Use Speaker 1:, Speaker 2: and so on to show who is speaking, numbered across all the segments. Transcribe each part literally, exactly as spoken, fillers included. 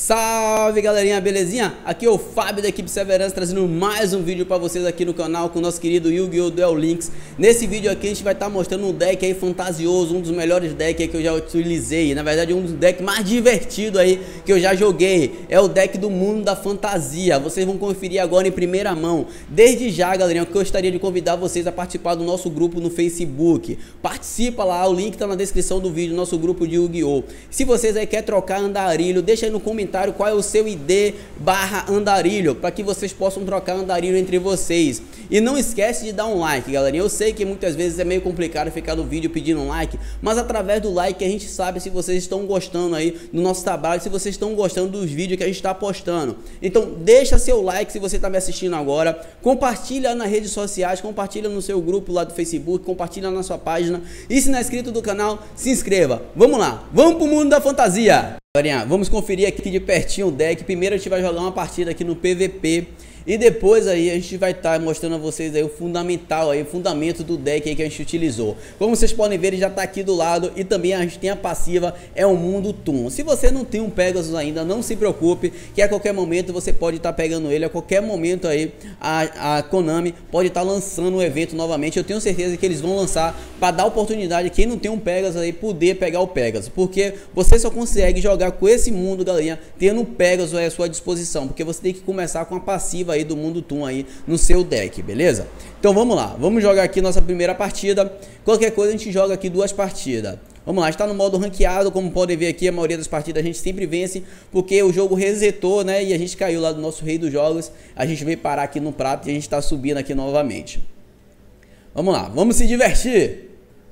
Speaker 1: Salve galerinha, belezinha? Aqui é o Fábio da equipe Severance trazendo mais um vídeo pra vocês aqui no canal com o nosso querido Yu-Gi-Oh! Duel Links. Nesse vídeo aqui a gente vai estar tá mostrando um deck aí fantasioso, um dos melhores decks aí que eu já utilizei. Na verdade um dos decks mais divertidos aí que eu já joguei. É o deck do Mundo da Fantasia. Vocês vão conferir agora em primeira mão. Desde já, galerinha, eu gostaria de convidar vocês a participar do nosso grupo no Facebook. Participa lá, o link tá na descrição do vídeo, nosso grupo de Yu-Gi-Oh! Se vocês aí querem trocar andarilho, deixa aí no comentário qual é o seu I D barra andarilho, para que vocês possam trocar andarilho entre vocês. E não esquece de dar um like, galerinha. Eu sei que muitas vezes é meio complicado ficar no vídeo pedindo um like, mas através do like a gente sabe se vocês estão gostando aí do nosso trabalho, se vocês estão gostando dos vídeos que a gente está postando. Então deixa seu like se você está me assistindo agora, compartilha nas redes sociais, compartilha no seu grupo lá do Facebook, compartilha na sua página, e se não é inscrito do canal, se inscreva. Vamos lá, vamos pro mundo da fantasia. Galerinha, vamos conferir aqui de pertinho o deck. Primeiro a gente vai jogar uma partida aqui no P V P e depois aí a gente vai estar tá mostrando a vocês aí o fundamental aí, o fundamento do deck aí que a gente utilizou. Como vocês podem ver, ele já está aqui do lado e também a gente tem a passiva, é o Mundo Toon. Se você não tem um Pegasus ainda, não se preocupe, que a qualquer momento você pode estar tá pegando ele, a qualquer momento aí a, a Konami pode estar tá lançando o evento novamente. Eu tenho certeza que eles vão lançar para dar oportunidade a quem não tem um Pegasus aí poder pegar o Pegasus, porque você só consegue jogar com esse mundo, galerinha, tendo o Pegasus aí à sua disposição, porque você tem que começar com a passiva aí do Mundo Toon aí no seu deck, beleza? Então vamos lá, vamos jogar aqui nossa primeira partida. Qualquer coisa a gente joga aqui duas partidas. Vamos lá, está no modo ranqueado, como podem ver aqui, a maioria das partidas a gente sempre vence, porque o jogo resetou, né, e a gente caiu lá do nosso rei dos jogos, a gente veio parar aqui no prato e a gente está subindo aqui novamente. Vamos lá, vamos se divertir!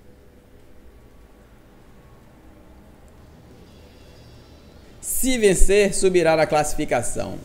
Speaker 1: Se vencer, subirá na classificação.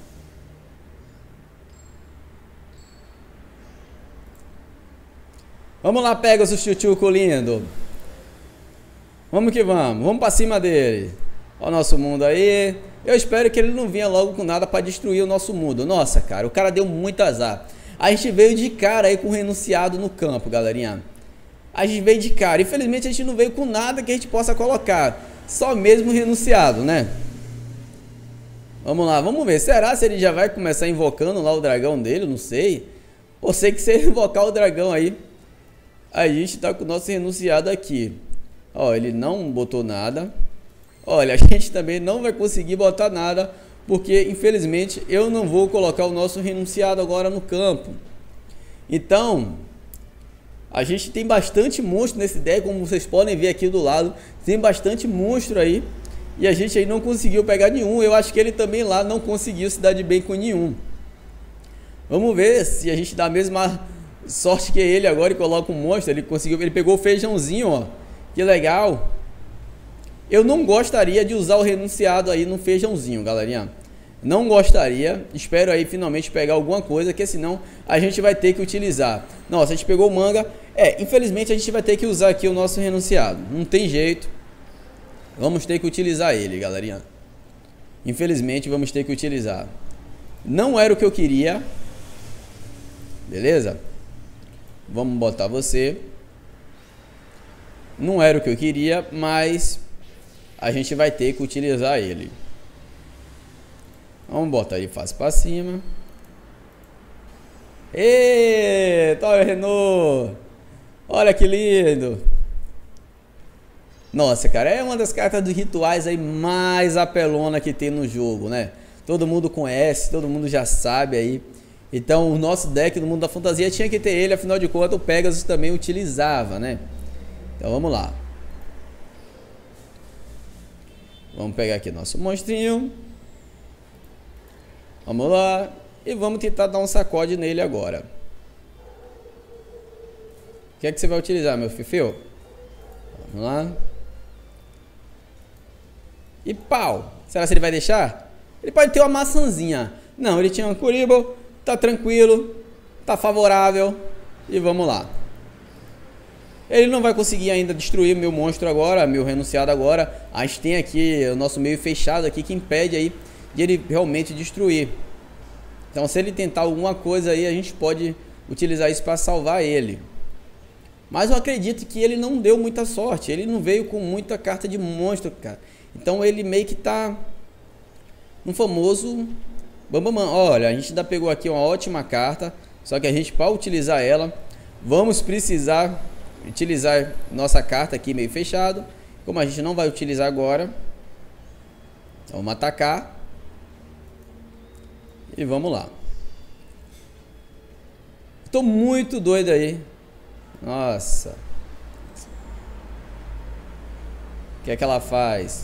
Speaker 1: Vamos lá, Pegasus Chuchuco lindo. Vamos que vamos, vamos pra cima dele. Olha o nosso mundo aí. Eu espero que ele não venha logo com nada pra destruir o nosso mundo. Nossa, cara, o cara deu muito azar. A gente veio de cara aí com o renunciado no campo, galerinha. A gente veio de cara. Infelizmente a gente não veio com nada que a gente possa colocar. Só mesmo renunciado, né? Vamos lá, vamos ver. Será se ele já vai começar invocando lá o dragão dele? Não sei. Ou sei que se ele invocar o dragão aí, a gente tá com o nosso renunciado aqui. Ó, ele não botou nada. Olha, a gente também não vai conseguir botar nada, porque infelizmente eu não vou colocar o nosso renunciado agora no campo. Então, a gente tem bastante monstro nesse deck, como vocês podem ver aqui do lado. Tem bastante monstro aí. E a gente aí não conseguiu pegar nenhum. Eu acho que ele também lá não conseguiu se dar de bem com nenhum. Vamos ver se a gente dá a mesma sorte que ele agora e coloca um monstro. Ele conseguiu, ele pegou o feijãozinho, ó. Que legal. Eu não gostaria de usar o renunciado aí no feijãozinho, galerinha. Não gostaria. Espero aí finalmente pegar alguma coisa, que senão a gente vai ter que utilizar. Nossa, a gente pegou o manga. É, infelizmente a gente vai ter que usar aqui o nosso renunciado. Não tem jeito. Vamos ter que utilizar ele, galerinha. Infelizmente vamos ter que utilizar. Não era o que eu queria. Beleza? Vamos botar você. Não era o que eu queria, mas a gente vai ter que utilizar ele. Vamos botar ele fácil para cima. Eita, olha o Renault. Olha que lindo. Nossa, cara, é uma das cartas dos rituais aí mais apelona que tem no jogo, né? Todo mundo conhece, todo mundo já sabe aí. Então o nosso deck do Mundo da Fantasia tinha que ter ele, afinal de contas o Pegasus também utilizava, né? Então vamos lá. Vamos pegar aqui nosso monstrinho. Vamos lá. E vamos tentar dar um sacode nele agora. O que é que você vai utilizar, meu fifio? Vamos lá. E pau! Será que ele vai deixar? Ele pode ter uma maçãzinha. Não, ele tinha um Kuriboh. Tá tranquilo. Tá favorável. E vamos lá. Ele não vai conseguir ainda destruir meu monstro agora, meu renunciado agora. A gente tem aqui o nosso meio fechado aqui que impede aí de ele realmente destruir. Então se ele tentar alguma coisa aí, a gente pode utilizar isso para salvar ele. Mas eu acredito que ele não deu muita sorte. Ele não veio com muita carta de monstro, cara. Então ele meio que tá um famoso Bambamã. Olha, a gente ainda pegou aqui uma ótima carta, só que a gente, para utilizar ela, vamos precisar utilizar nossa carta aqui meio fechado. Como a gente não vai utilizar agora, vamos atacar e vamos lá. Tô muito doido aí. Nossa. O que é que ela faz?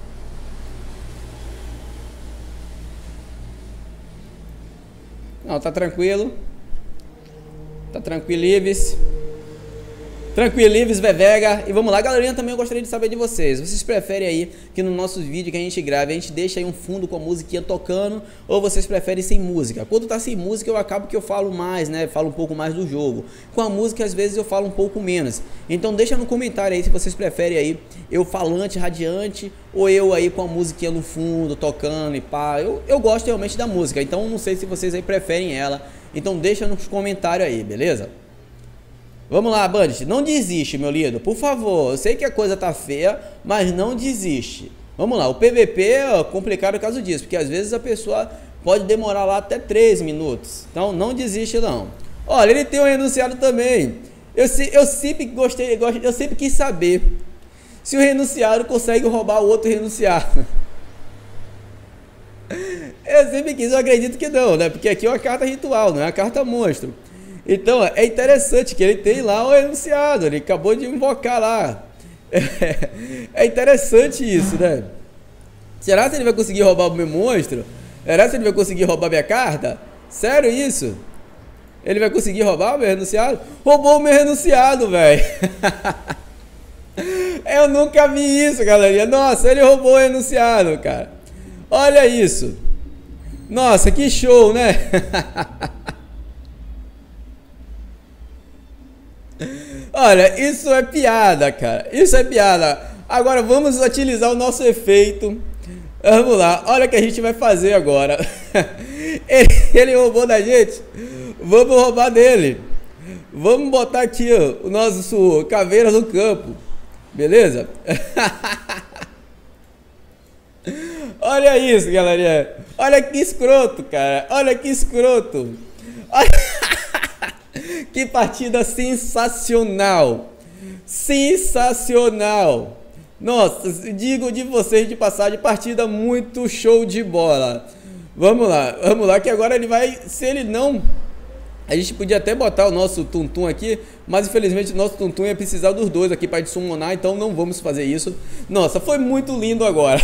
Speaker 1: Não, tá tranquilo. Tá tranquilives. Tranquilives, Vevega. E vamos lá, galerinha, também eu gostaria de saber de vocês. Vocês preferem aí que no nosso vídeo que a gente grave, a gente deixa aí um fundo com a musiquinha tocando, ou vocês preferem sem música? Quando tá sem música, eu acabo que eu falo mais, né? Falo um pouco mais do jogo. Com a música, às vezes, eu falo um pouco menos. Então deixa no comentário aí se vocês preferem aí eu falante, radiante, ou eu aí com a musiquinha no fundo, tocando e pá. Eu, eu gosto realmente da música, então não sei se vocês aí preferem ela. Então deixa nos comentários aí, beleza? Vamos lá, Bandit, não desiste, meu lindo, por favor. Eu sei que a coisa tá feia, mas não desiste. Vamos lá, o P V P é complicado por causa disso, porque às vezes a pessoa pode demorar lá até três minutos. Então não desiste não. Olha, ele tem um renunciado também. Eu, eu sempre gostei, eu sempre quis saber se o renunciado consegue roubar o outro renunciado. Eu sempre quis, eu acredito que não, né? Porque aqui é uma carta ritual, não é uma carta monstro. Então, é interessante que ele tem lá o enunciado, ele acabou de invocar lá. É, é interessante isso, né? Será que ele vai conseguir roubar o meu monstro? Será que ele vai conseguir roubar minha carta? Sério isso? Ele vai conseguir roubar o meu renunciado? Roubou o meu renunciado, velho. Eu nunca vi isso, galerinha. Nossa, ele roubou o renunciado, cara. Olha isso. Nossa, que show, né? Olha, isso é piada, cara. Isso é piada. Agora vamos utilizar o nosso efeito. Vamos lá. Olha o que a gente vai fazer agora. Ele, ele roubou da gente. Vamos roubar dele. Vamos botar aqui, ó, o nosso caveira no campo. Beleza? Olha isso, galerinha. Olha que escroto, cara. Olha que escroto. Olha... Que partida sensacional. Sensacional. Nossa, digo de vocês de passagem, partida muito show de bola. Vamos lá, vamos lá, que agora ele vai, se ele não... A gente podia até botar o nosso Tum-Tum aqui, mas infelizmente o nosso Tum-Tum ia precisar dos dois aqui para summonar, então não vamos fazer isso. Nossa, foi muito lindo agora.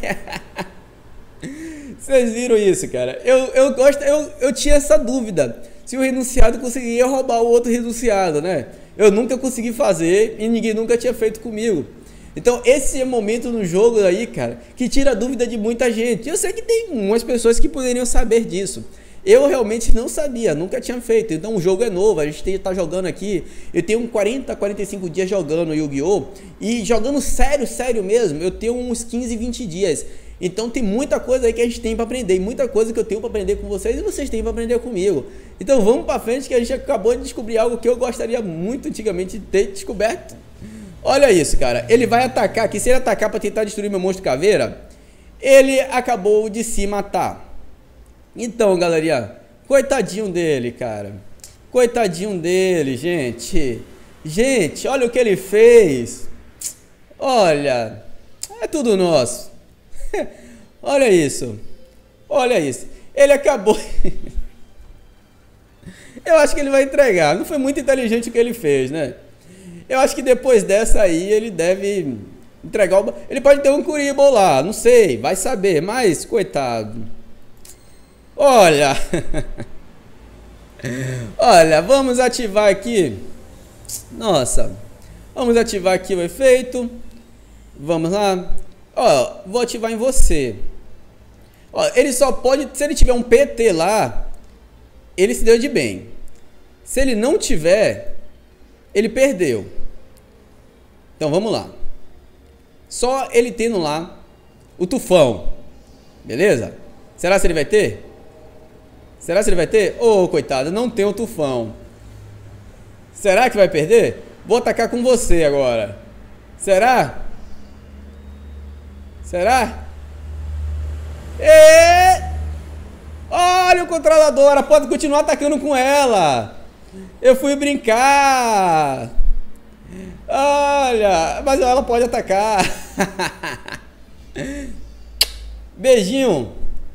Speaker 1: Vocês viram isso, cara? Eu, eu, gosto, eu, eu tinha essa dúvida se o renunciado conseguiria roubar o outro renunciado, né? Eu nunca consegui fazer e ninguém nunca tinha feito comigo. Então esse é o momento no jogo aí, cara, que tira a dúvida de muita gente. Eu sei que tem umas pessoas que poderiam saber disso. Eu realmente não sabia, nunca tinha feito. Então o jogo é novo, a gente está jogando aqui. Eu tenho quarenta, quarenta e cinco dias jogando Yu-Gi-Oh! E jogando sério, sério mesmo, eu tenho uns quinze, vinte dias. Então tem muita coisa aí que a gente tem para aprender, muita coisa que eu tenho para aprender com vocês e vocês têm para aprender comigo. Então vamos para frente, que a gente acabou de descobrir algo que eu gostaria muito antigamente de ter descoberto. Olha isso, cara, ele vai atacar aqui, se ele atacar para tentar destruir meu monstro caveira, ele acabou de se matar. Então, galerinha, coitadinho dele, cara, coitadinho dele, gente. Gente, olha o que ele fez. Olha, é tudo nosso. Olha isso. Olha isso. Ele acabou. Eu acho que ele vai entregar. Não foi muito inteligente o que ele fez, né? Eu acho que depois dessa aí ele deve entregar o... Ele pode ter um Kuriboh lá, não sei, vai saber, mas coitado. Olha. Olha, vamos ativar aqui. Nossa. Vamos ativar aqui o efeito. Vamos lá. Ó, vou ativar em você. Ó, ele só pode, se ele tiver um P T lá, ele se deu de bem. Se ele não tiver, ele perdeu. Então vamos lá. Só ele tendo lá o tufão. Beleza? Será que ele vai ter? Será que ele vai ter? Ô, oh, coitado, não tem o tufão. Será que vai perder? Vou atacar com você agora. Será? Será? E... olha o controlador, pode continuar atacando com ela. Eu fui brincar. Olha, mas ela pode atacar. Beijinho.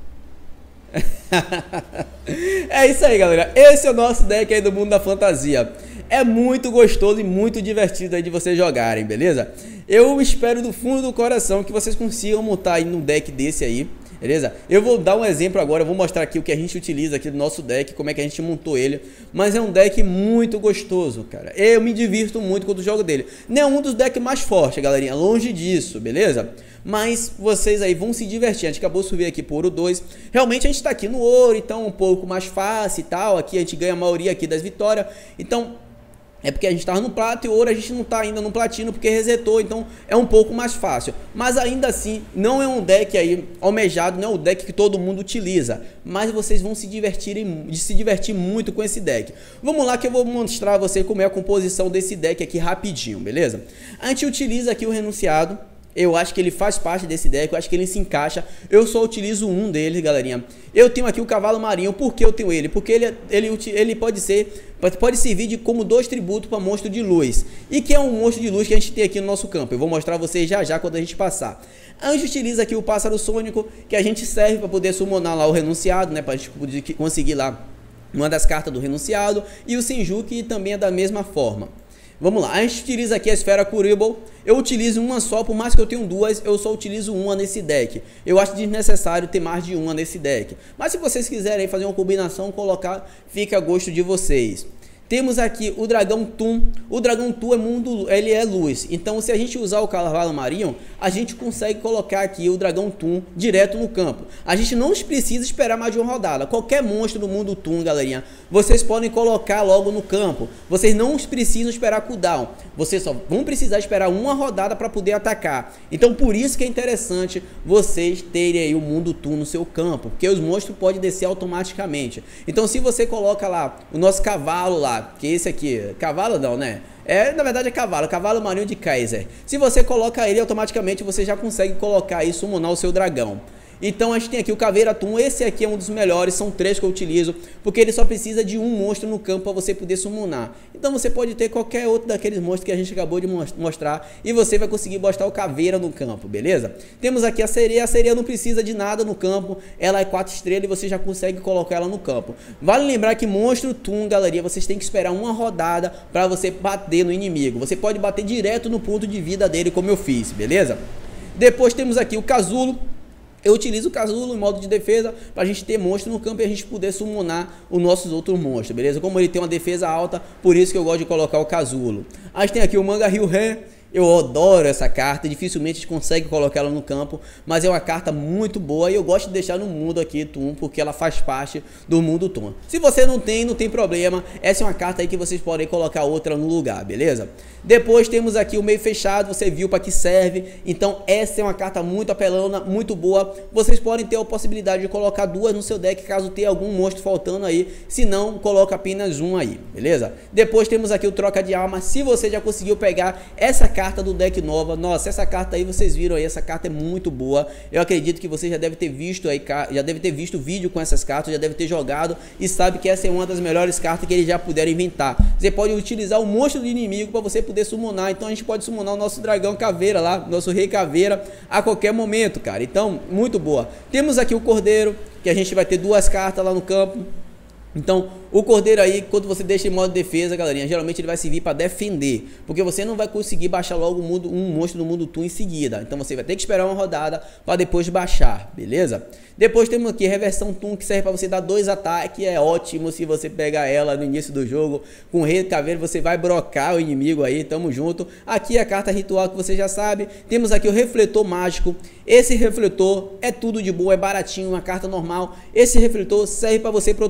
Speaker 1: É isso aí, galera. Esse é o nosso deck aí do mundo da fantasia. É muito gostoso e muito divertido aí de vocês jogarem, beleza? Eu espero do fundo do coração que vocês consigam montar aí num deck desse aí, beleza? Eu vou dar um exemplo agora, eu vou mostrar aqui o que a gente utiliza aqui do nosso deck, como é que a gente montou ele. Mas é um deck muito gostoso, cara. Eu me divirto muito quando jogo dele. Não é um dos decks mais fortes, galerinha, longe disso, beleza? Mas vocês aí vão se divertir. A gente acabou de subir aqui por ouro dois. Realmente a gente tá aqui no ouro, então um pouco mais fácil e tal. Aqui a gente ganha a maioria aqui das vitórias. Então... é porque a gente estava no prato e ouro a gente não está ainda no platino porque resetou, então é um pouco mais fácil. Mas ainda assim, não é um deck aí almejado, não é um deck que todo mundo utiliza. Mas vocês vão se divertir, se divertir muito com esse deck. Vamos lá que eu vou mostrar a você como é a composição desse deck aqui rapidinho, beleza? A gente utiliza aqui o renunciado. Eu acho que ele faz parte desse deck, eu acho que ele se encaixa. Eu só utilizo um deles, galerinha. Eu tenho aqui o cavalo marinho. Por que eu tenho ele? Porque ele, ele, ele pode ser pode servir de, como dois tributos para monstro de luz. E que é um monstro de luz que a gente tem aqui no nosso campo. Eu vou mostrar a vocês já já quando a gente passar. A gente utiliza aqui o pássaro sônico, que a gente serve para poder summonar lá o renunciado, né? Para a gente poder conseguir lá uma das cartas do renunciado. E o Senju, que também é da mesma forma. Vamos lá, a gente utiliza aqui a esfera Kuriboh. Eu utilizo uma só, por mais que eu tenha duas, eu só utilizo uma nesse deck. Eu acho desnecessário ter mais de uma nesse deck. Mas se vocês quiserem fazer uma combinação, colocar, fica a gosto de vocês. Temos aqui o dragão Tum. O dragão Tum é mundo, ele é luz. Então, se a gente usar o cavalo marinho, a gente consegue colocar aqui o dragão Tum direto no campo. A gente não precisa esperar mais de uma rodada. Qualquer monstro do mundo Tum, galerinha, vocês podem colocar logo no campo. Vocês não precisam esperar cooldown. Vocês só vão precisar esperar uma rodada para poder atacar. Então, por isso que é interessante vocês terem aí o mundo Tum no seu campo, porque os monstros podem descer automaticamente. Então, se você coloca lá o nosso cavalo lá, que esse aqui, cavalo não, né? É, na verdade é cavalo, cavalo marinho de Kaiser. Se você coloca ele, automaticamente você já consegue colocar e summonar o seu dragão. Então a gente tem aqui o Caveira Tum. Esse aqui é um dos melhores, são três que eu utilizo, porque ele só precisa de um monstro no campo para você poder summonar. Então você pode ter qualquer outro daqueles monstros que a gente acabou de mostrar e você vai conseguir botar o Caveira no campo, beleza? Temos aqui a sereia. A sereia não precisa de nada no campo, ela é quatro estrelas e você já consegue colocar ela no campo. Vale lembrar que monstro Tum, galerinha, vocês têm que esperar uma rodada para você bater no inimigo. Você pode bater direto no ponto de vida dele, como eu fiz, beleza? Depois temos aqui o Casulo. Eu utilizo o Casulo em modo de defesa para a gente ter monstro no campo e a gente poder summonar os nossos outros monstros, beleza? Como ele tem uma defesa alta, por isso que eu gosto de colocar o Casulo. A gente tem aqui o Manga Ryu-Ren. Eu adoro essa carta, dificilmente a gente consegue colocar ela no campo, mas é uma carta muito boa e eu gosto de deixar no mundo aqui Tum, porque ela faz parte do mundo Tum. Se você não tem, não tem problema, essa é uma carta aí que vocês podem colocar outra no lugar, beleza? Depois temos aqui o meio fechado, você viu para que serve, então essa é uma carta muito apelona, muito boa. Vocês podem ter a possibilidade de colocar duas no seu deck, caso tenha algum monstro faltando aí, se não, coloca apenas um aí, beleza? Depois temos aqui o troca de arma. Se você já conseguiu pegar essa carta carta do deck nova, nossa, essa carta aí vocês viram aí, essa carta é muito boa. Eu acredito que você já deve ter visto aí, já deve ter visto vídeo com essas cartas, já deve ter jogado e sabe que essa é uma das melhores cartas que eles já puderam inventar. Você pode utilizar o monstro do inimigo para você poder summonar, então a gente pode summonar o nosso dragão caveira lá, nosso rei caveira a qualquer momento, cara. Então, muito boa. Temos aqui o cordeiro, que a gente vai ter duas cartas lá no campo. Então, o cordeiro aí, quando você deixa em modo de defesa, galerinha, geralmente ele vai servir para defender, porque você não vai conseguir baixar logo um, mundo, um monstro no mundo Tum em seguida. Então você vai ter que esperar uma rodada para depois baixar, beleza? Depois temos aqui reversão Tum, que serve para você dar dois ataques. É ótimo se você pegar ela no início do jogo. Com o rei caveiro você vai brocar o inimigo aí, tamo junto. Aqui a carta ritual que você já sabe. Temos aqui o refletor mágico. Esse refletor é tudo de boa, é baratinho, uma carta normal. Esse refletor serve para você proteger o seu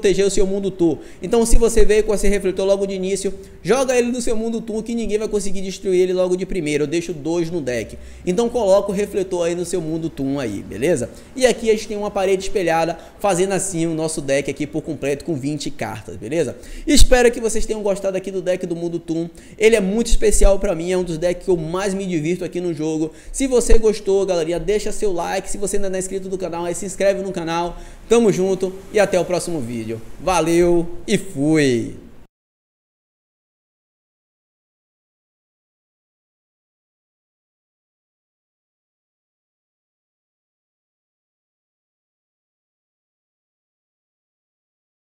Speaker 1: mundo tour. Então se você veio com esse refletor logo de início, joga ele no seu mundo tour que ninguém vai conseguir destruir ele logo de primeiro. Eu deixo dois no deck. Então coloca o refletor aí no seu mundo tour aí, beleza? E aqui a gente tem uma parede espelhada, fazendo assim o nosso deck aqui por completo com vinte cartas, beleza? Espero que vocês tenham gostado aqui do deck do mundo tour. Ele é muito especial pra mim, é um dos decks que eu mais me divirto aqui no jogo. Se você gostou, galerinha, deixa seu like. Se você ainda não é inscrito no canal, aí se inscreve no canal. Tamo junto e até o próximo vídeo. Valeu e fui!